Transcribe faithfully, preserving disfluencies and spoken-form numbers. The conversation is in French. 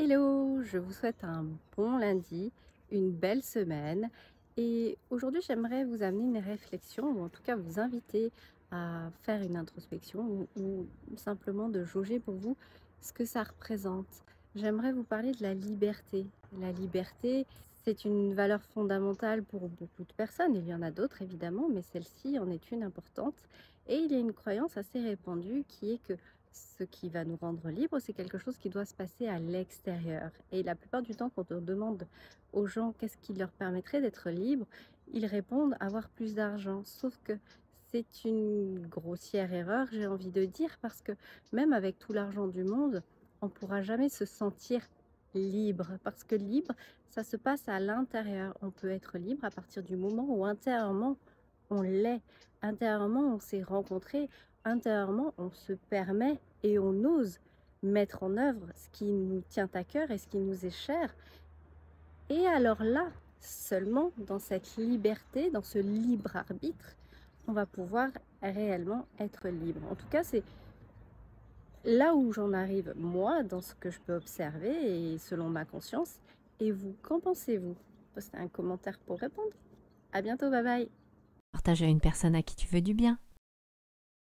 Hello, je vous souhaite un bon lundi, une belle semaine et aujourd'hui j'aimerais vous amener une réflexion ou en tout cas vous inviter à faire une introspection ou, ou simplement de jauger pour vous ce que ça représente. J'aimerais vous parler de la liberté. La liberté, c'est une valeur fondamentale pour beaucoup de personnes. Il y en a d'autres évidemment, mais celle-ci en est une importante. Et il y a une croyance assez répandue qui est que ce qui va nous rendre libres, c'est quelque chose qui doit se passer à l'extérieur. Et la plupart du temps, quand on demande aux gens qu'est-ce qui leur permettrait d'être libres, ils répondent avoir plus d'argent. Sauf que c'est une grossière erreur, j'ai envie de dire, parce que même avec tout l'argent du monde, on ne pourra jamais se sentir libre. Parce que libre, ça se passe à l'intérieur. On peut être libre à partir du moment où intérieurement, on l'est. Intérieurement, on s'est rencontré. Intérieurement, on se permet et on ose mettre en œuvre ce qui nous tient à cœur et ce qui nous est cher. Et alors là, seulement dans cette liberté, dans ce libre arbitre, on va pouvoir réellement être libre. En tout cas, c'est là où j'en arrive, moi, dans ce que je peux observer et selon ma conscience. Et vous, qu'en pensez-vous? Postez un commentaire pour répondre. À bientôt, bye bye. Partage à une personne à qui tu veux du bien.